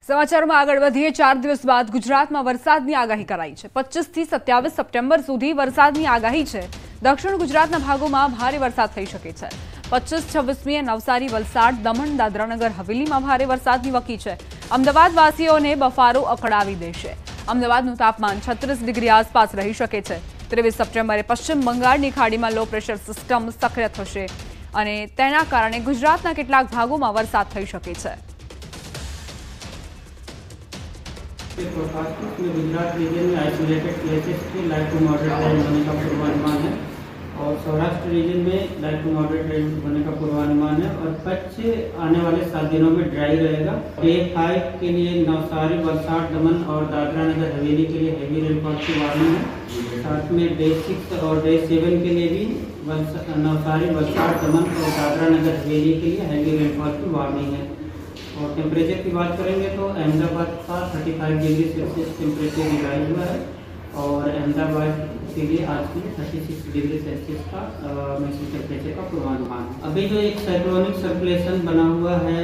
સમાચારોમાં આગળ વધીએ 4 દિવસ બાદ ગુજરાતમાં વરસાદની આગાહી કરાઈ છે। 25 થી 27 સપ્ટેમ્બર સુધી વરસાદની આગાહી છે। દક્ષિણ ગુજરાતના ભાગોમાં ભારે વરસાદ થઈ શકે છે। 25-26મીએ નવસારી, વલસાડ, દમણ, દાદરાનગર હવેલીમાં ભારે વરસાદની વકી છે। અમદાવાદ વાસીઓને બફારો અકળાવી દેશે। અમદાવાદનું તાપમાન 36 ડિગ્રી આસપાસ રહી શકે છે। 23 સપ્ટેમ્બરે પશ્ચિમ બંગાળની ખાડીમાં લો પ્રેશર સિસ્ટમ સક્રિય થશે અને તેના કારણે ગુજરાતના કેટલાક ભાગોમાં વરસાદ થઈ શકે છે। गुजरात रीजन में आइसोलेटेड प्लेसेस के लाइट टू मॉडरेट रेन होने का पूर्वानुमान है और सौराष्ट्र रीजन में लाइट टू मॉडरेट रेन होने का पूर्वानुमान है और कच्छ आने वाले 7 दिनों में ड्राई रहेगा। डे 5 के लिए नवसारी, वलसाड, दमन और दादरा नगर हवेली के लिए हेवी रेनफॉल की वार्निंग है। साथ में डे 6 और डे 7 के लिए भी नवसारी, वलसाड, दमन और दादरा नगर हवेली के लिए हेवी रेनफॉल की वार्निंग है। और टेम्परेचर की बात करेंगे तो अहमदाबाद का 35 डिग्री सेल्सियस टेम्परेचर रिवाइज हुआ है और अहमदाबाद के लिए आज के लिए 36 डिग्री सेल्सियस का मैक्सिमम टेम्परेचर का पूर्वानुमान है। अभी जो एक साइक्लोनिक सर्कुलेशन बना हुआ है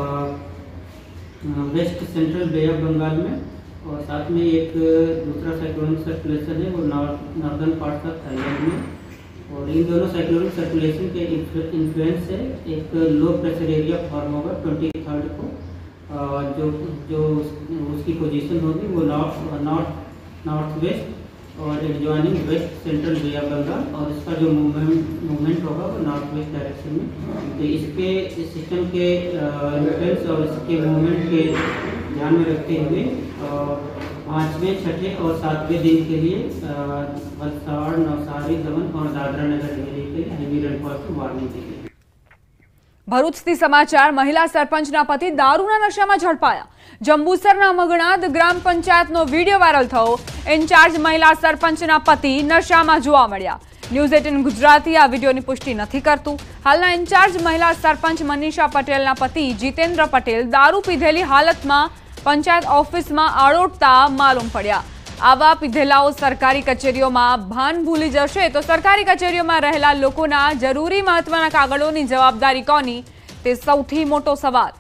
west central Bay of Bengal में और साथ में एक दूसरा साइक्लोनिक सर्कुलेशन है वो नॉर्दर्न पार्ट ऑफ थाईलैंड में और इन दोनों साइक्लोनिक सर्कुलेशन के इन्फ्लुएंस से एक लो प्रेशर एरिया फॉर्म होगा 23 को जो उसकी पोजीशन होगी वो नॉर्थ वेस्ट और adjoining west central Bay of Bengal और इसका जो मूवमेंट होगा वो नॉर्थ वेस्ट डायरेक्शन में। तो इसके सिस्टम के इन्फ्लुएंस और इसके मूवमेंट के ध्यान में रखते हुए 5वें, 6ठे और 7वें दिन के लिए वलसाड़, नवसारी, दमन और दादरा नगर हवेली के लिए हेवी रेनफॉल की वार्निंग दी गई। ભરૂચથી સમાચાર। મહિલા સરપંચના પતિ દારૂના નશામાં ઝડપાયા। જંબુસરના મગણાદ ગ્રામ પંચાયતનો વિડીયો વાયરલ થયો। ઇન્ચાર્જ મહિલા સરપંચના પતિ નશામાં જોવા મળ્યા। ન્યૂઝ 18 ગુજરાતી આ વિડીયોની પુષ્ટિ નથી કરતું। હાલના ઇન્ચાર્જ મહિલા સરપંચ મનીષા પટેલના પતિ જીતેન્દ્ર પટેલ દારૂ પીધેલી હાલતમાં પંચાયત ઓફિસમાં આડોટતા માલુમ પડ્યા। આવા પીધેલાઓ સરકારી કચેરીઓમાં ભાન ભૂલી જશે તો સરકારી કચેરીઓમાં રહેલા લોકોના જરૂરી મહત્વના કાગળોની જવાબદારી કોની, તે સૌથી મોટો સવાલ।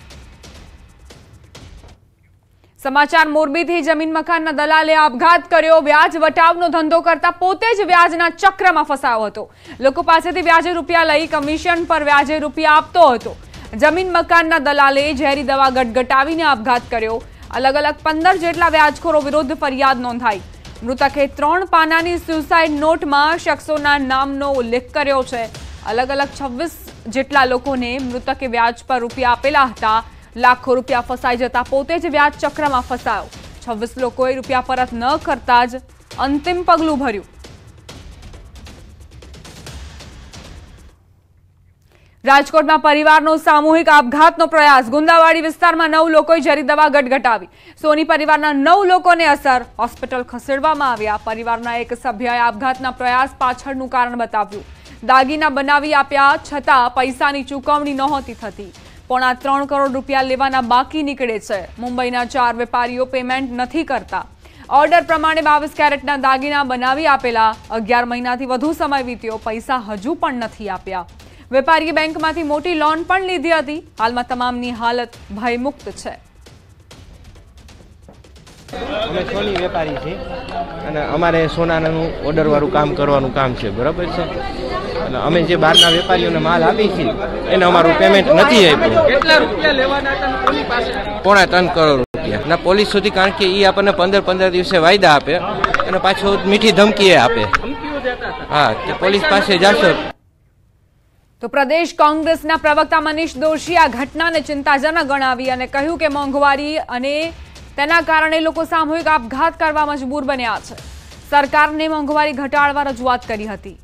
સમાચાર મોરબીથી જમીન મકાનના દલાલે આપઘાત કર્યો। વ્યાજ વટાવનો ધંધો કરતા પોતે જ વ્યાજના ચક્રમાં ફસાયો હતો। લોકો પાસેથી વ્યાજે રૂપિયા લઈ કમિશન પર વ્યાજે રૂપિયા આપતો હતો। જમીન મકાનના દલાલે ઝેરી દવા ગટગટાવીને આપઘાત કર્યો। अलग अलग 15 જેટલા વ્યાજખોરો વિરુદ્ધ ફરિયાદ નોંધાઈ। મૃતકે 3 પાનાની સુસાઇડ નોટમાં શખ્સોના નામનો ઉલ્લેખ કર્યો છે। अलग अलग 26 જેટલા લોકોને મૃતકે વ્યાજ પર રૂપિયા આપેલા હતા। લાખો રૂપિયા ફસાઈ જતા પોતે જ વ્યાજ ચક્રમાં ફસાયો। 26 લોકોએ રૂપિયા પરત ન કરતા જ અંતિમ પગલું ભર્યું। રાજકોટમાં પરિવારનો સામૂહિક આપઘાતનો પ્રયાસ। ગુંદાવાડી વિસ્તારમાં 9 લોકોએ ઝેરી દવા ગટગટાવી। સોની પરિવારના 9 લોકોને અસર, હોસ્પિટલ ખસેડવામાં આવ્યા। પરિવારના એક સભ્યએ આપઘાતના પ્રયાસ પાછળનું કારણ બતાવ્યું। દાગીના બનાવી આપ્યા છતાં પૈસાની ચૂકવણી નહોતી થતી। 3.25 કરોડ રૂપિયા લેવાના બાકી નીકળે છે। મુંબઈના 4 વેપારીઓ પેમેન્ટ નથી કરતા। ઓર્ડર પ્રમાણે 22 કેરેટના દાગીના બનાવી આપેલા। 11 મહિનાથી વધુ સમય વીત્યો, પૈસા હજુ પણ નથી આપ્યા। વેપારીએ બેંકમાંથી મોટી લોન પણ લીધી હતી। હાલમાં તમામની હાલત ભયમુક્ત છે। અમે સોની વેપારી છે અને અમારે સોનાનું ઓર્ડર વાળું કામ કરવાનું કામ છે, બરાબર છે। અને અમે જે બહારના વેપારીઓને માલ આપી છે એને અમારું પેમેન્ટ નથી આપ્યું। કેટલા રૂપિયા લેવાના હતા કોની પાસે? 3.25 કરોડ રૂપિયા ના પોલીસ સુધી, કારણ કે એ આપણને 15 દિવસે વાયદા આપે અને પાછો મીઠી ધમકી આપે। હા, કે પોલીસ પાસે જશો। તો પ્રદેશ કોંગ્રેસના પ્રવક્તા મનીષ દોશીએ આ ઘટનાને ચિંતાજનક ગણાવી અને કહ્યું કે મોંઘવારી અને તેના કારણે લોકો સામૂહિક આપઘાત કરવા મજબૂર બન્યા છે। સરકારને મોંઘવારી ઘટાડવા રજૂઆત કરી હતી।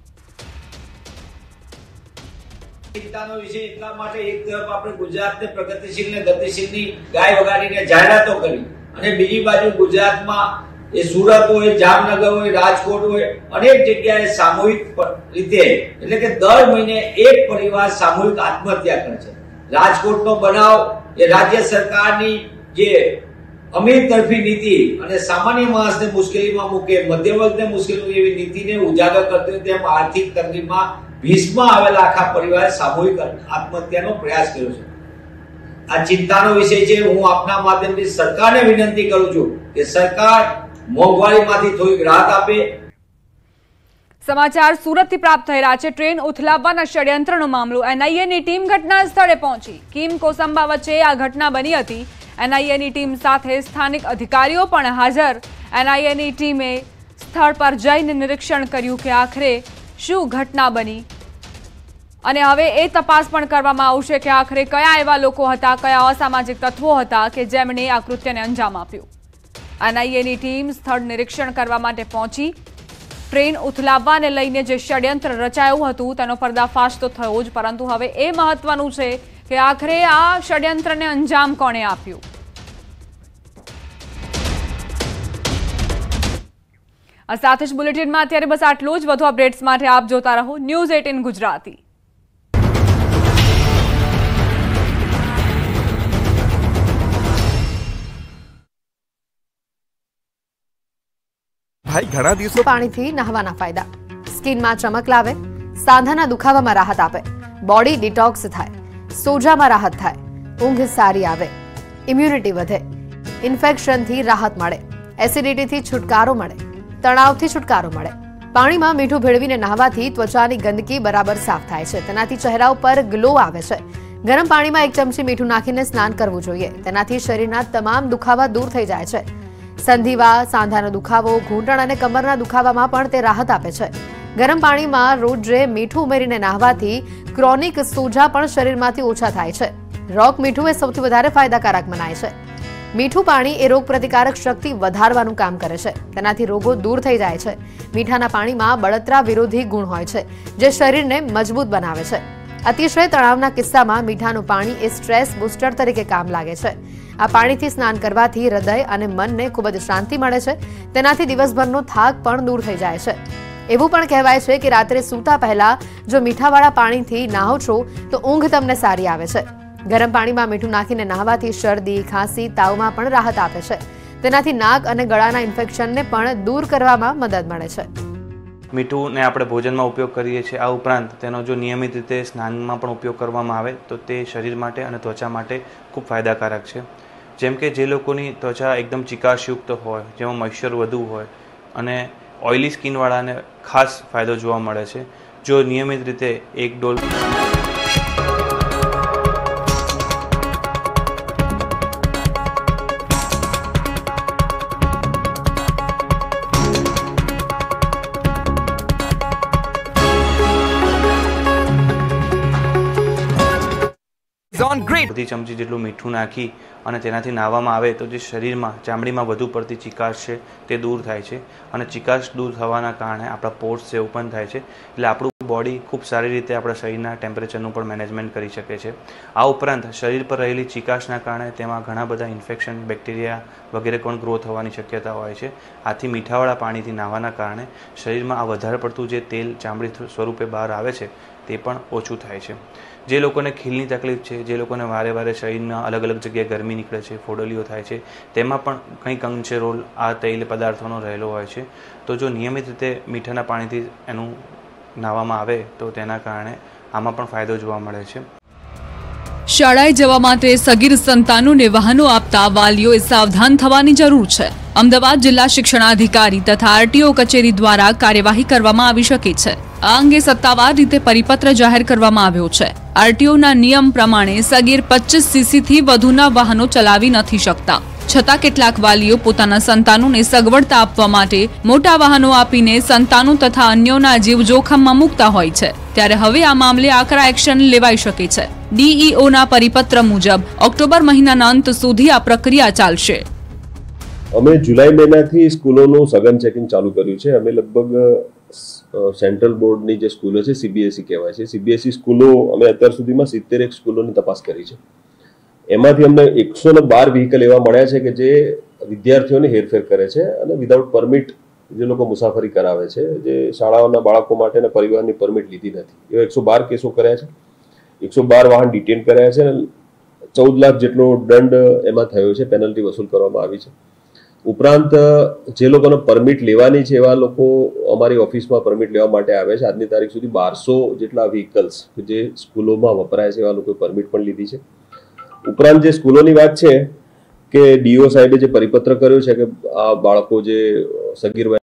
ચિંતાનો વિષય એટલા માટે એક તરફ આપણે ગુજરાતને પ્રગતિશીલ ને ગતિશીલની ગાય વગાડીને જાહેરાતો કરી અને બીજી બાજુ ગુજરાતમાં એ સુરત હોય, જામનગર હોય, રાજકોટ હોય, અનેક જગ્યાએ સામૂહિક રીતે એટલે કે દર મહિને એક પરિવાર સામૂહિક આત્મહત્યા કરે છે। રાજકોટનો બનાવ એ રાજ્ય સરકારની જે અમીર તરફી નીતિ અને સામાન્ય માણસને મુશ્કેલીમાં મૂકે, મધ્યમ વર્ગને મુશ્કેલી એવી નીતિને ઉજાગર કરતી હોય તેમ આર્થિક તંગીમાં ભીષમાં આવેલા આખા પરિવારે સામૂહિક આત્મહત્યાનો પ્રયાસ કર્યો છે। આ ચિંતાનો વિષય છે। હું આપના માધ્યમથી સરકારને વિનંતી કરું છું કે સરકાર મોંઘવારીમાંથી થોડીક રાહત આપે। સમાચાર સુરતથી પ્રાપ્ત થઈ રહ્યા છે। ટ્રેન ઉથલાવવાના ષડયંત્રનો મામલો। એનઆઈએની ટીમ ઘટના સ્થળે પહોંચી। કીમ કોસંબા વચ્ચે આ ઘટના બની હતી। એનઆઈએની ટીમ સાથે સ્થાનિક અધિકારીઓ પણ હાજર। એનઆઈએની ટીમે સ્થળ પર જઈને નિરીક્ષણ કર્યું કે આખરે શું ઘટના બની અને હવે એ તપાસ પણ કરવામાં આવશે કે આખરે કયા એવા લોકો હતા, કયા અસામાજિક તત્વો હતા કે જેમણે આ કૃત્યને અંજામ આપ્યું। એનઆઈએની ટીમ સ્થળ નિરીક્ષણ કરવા માટે પહોંચી। ટ્રેન ઉથલાવવાને લઈને જે ષડયંત્ર રચાયું હતું તેનો પર્દાફાશ તો થયો જ, પરંતુ હવે એ મહત્વનું છે કે આખરે આ ષડયંત્રને અંજામ કોણે આપ્યું। આ સાથે જ બુલેટિનમાં અત્યારે બસ આટલું જ। વધુ અપડેટ્સ માટે આપ જોતા રહો ન્યૂઝ 18 ગુજરાતી। ભાઈ ઘણા દિવસો પાણીથી નહાવાના ફાયદા। સ્કિનમાં ચમક લાવે, સાંધાના દુખાવામાં રાહત આપે, બોડી ડિટોક્સ થાય, સોજામાં રાહત થાય, ઊંઘ સારી આવે, ઇમ્યુનિટી વધે, ઇન્ફેક્શનથી રાહત મળે, એસિડિટીથી છુટકારો મળે, તણાવથી છુટકારો મળે। પાણીમાં મીઠું ભેળવીને નહાવાથી ત્વચાની ગંદકી બરાબર સાફ થાય છે। તેનાથી ચહેરા ઉપર ગ્લો આવે છે। ગરમ પાણીમાં 1 ચમચી મીઠું નાખીને સ્નાન કરવું જોઈએ। તેનાથી શરીરના તમામ દુખાવા દૂર થઈ જાય છે। સંધિવા, સાંધાનો દુખાવો, ઘૂંટણ અને કમરના દુખાવામાં પણ તે રાહત આપે છે। ગરમ પાણીમાં રોજે મીઠું ઉમેરીને નહાવાથી ક્રોનિક સોજા પણ શરીરમાંથી ઓછા થાય છે। રોક મીઠું એ સૌથી વધારે ફાયદાકારક મનાય છે। મીઠું પાણી એ રોગ પ્રતિકારક શક્તિ વધારવાનું કામ કરે છે। તેનાથી રોગો દૂર થઈ જાય છે। મીઠાના પાણીમાં બળતરા વિરોધી ગુણ હોય છે જે શરીરને મજબૂત બનાવે છે। અતિશય તણાવના કિસ્સામાં મીઠાનું પાણી એ સ્ટ્રેસ બૂસ્ટર તરીકે કામ લાગે છે। આ પાણીથી સ્નાન કરવાથી હૃદય અને મનને ખૂબ જ શાંતિ મળે છે। તેનાથી દિવસભરનો થાક પણ દૂર થઈ જાય છે। એવું પણ કહેવાય છે કે રાત્રે સૂતા પહેલા જો મીઠાવાળા પાણીથી નહાઓ છો તો ઊંઘ તમને સારી આવે છે। ગરમ પાણીમાં મીઠું નાખીને નહાવાથી શરદી, ખાંસી, તાવમાં પણ રાહત આપે છે। તેનાથી નાક અને ગળાના ઇન્ફેક્શનને પણ દૂર કરવામાં મદદ મળે છે। મીઠુંને આપણે ભોજનમાં ઉપયોગ કરીએ છીએ। આ ઉપરાંત તેનો જો નિયમિત રીતે સ્નાનમાં પણ ઉપયોગ કરવામાં આવે તો તે શરીર માટે અને ત્વચા માટે ખૂબ ફાયદાકારક છે। જેમ કે જે લોકોની ત્વચા એકદમ ચિકાશયુક્ત હોય, જેમાં મોઇશ્ચર વધુ હોય અને ઓઇલી સ્કિનવાળાને ખાસ ફાયદો જોવા મળે છે। જો નિયમિત રીતે 1 ડોલ બધી ચમચી જેટલું મીઠું નાખી અને તેનાથી નાહવામાં આવે તો જે શરીરમાં ચામડીમાં વધુ પડતી ચિકાશ છે તે દૂર થાય છે। અને ચિકાશ દૂર થવાના કારણે આપણા પોર્સ જે ઓપન થાય છે, એટલે આપણું બોડી ખૂબ સારી રીતે આપણા શરીરના ટેમ્પરેચરનું પણ મેનેજમેન્ટ કરી શકે છે। આ ઉપરાંત શરીર પર રહેલી ચિકાશના કારણે તેમાં ઘણા બધા ઇન્ફેક્શન, બેક્ટેરિયા વગેરે પણ ગ્રો થવાની શક્યતા હોય છે। આથી મીઠાવાળા પાણીથી નાહવાના કારણે શરીરમાં આ વધારે પડતું જે તેલ ચામડી સ્વરૂપે બહાર આવે છે તે પણ ઓછું થાય છે। જે લોકોને ખીલની તકલીફ છે, જે લોકોને વારે વારે શરીરના અલગ અલગ જગ્યાએ ગરમી નીકળે છે, ફોડલીઓ થાય છે, તેમાં પણ કંઈક અંશે રોલ આ તૈલ પદાર્થોનો રહેલો હોય છે। તો જો નિયમિત રીતે મીઠાના પાણીથી એનું નાહવામાં આવે તો તેના કારણે આમાં પણ ફાયદો જોવા મળે છે। શાળાએ જવા માટે સગીર સંતાનોને વાહનો આપતા વાલીઓએ સાવધાન થવાની જરૂર છે। અમદાવાદ જિલ્લા શિક્ષણાધિકારી તથા આરટીઓ કચેરી દ્વારા કાર્યવાહી કરવામાં આવી શકે છે। આ અંગે સત્તાવાર રીતે પરિપત્ર જાહેર કરવામાં આવ્યો છે। આરટીઓના નિયમ પ્રમાણે સગીર 25 સીસીથી વધુના વાહનો ચલાવી નથી શકતા। છતાં કેટલાક વાલીઓ પોતાના સંતાનોને સગવડતા આપવા માટે મોટા વાહનો આપીને સંતાનો તથા અન્યોના જીવ જોખમમાં મૂકતા હોય છે। ત્યારે હવે આ મામલે આકરા એક્શન લેવાઈ શકે છે। ડીઈઓના પરિપત્ર મુજબ ઓક્ટોબર મહિનાના અંત સુધી આ પ્રક્રિયા ચાલશે। અમે જુલાઈ મહિનાથી સ્કૂલોનું સઘન ચેકિંગ ચાલુ કર્યું છે। અમે લગભગ સેન્ટ્રલ બોર્ડની જે સ્કૂલો છે, સીબીએસઈ કહેવાય છે, સીબીએસઈ સ્કૂલો અમે અત્યાર સુધીમાં 71 સ્કૂલોની તપાસ કરી છે। એમાંથી અમને 112 વ્હીકલ એવા મળ્યા છે કે જે વિદ્યાર્થીઓને હેરફેર કરે છે અને વિધાઉટ પરમિટ જે લોકો મુસાફરી કરાવે છે, જે શાળાઓના બાળકો માટે અને પરિવારની પરમિટ લીધી નથી। એવા 112 કેસો કર્યા છે। 112 વાહન ડિટેન કર્યા છે અને 14 લાખ જેટલો દંડ એમાં થયો છે, પેનલ્ટી વસૂલ કરવામાં આવી છે। ઉપરાંત જે લોકોને પરમિટ લેવાની છે એવા લોકો અમારી ઓફિસમાં પરમિટ લેવા માટે આવે છે। આજની તારીખ સુધી 1200 જેટલા વ્હીકલ્સ જે સ્કૂલોમાં વપરાય છે એવા લોકોએ પરમિટ પણ લીધી છે। ઉપરાંત જે સ્કૂલોની વાત છે કે ડીઓ સાહેબે જે પરિપત્ર કર્યો છે કે આ બાળકો જે સગીર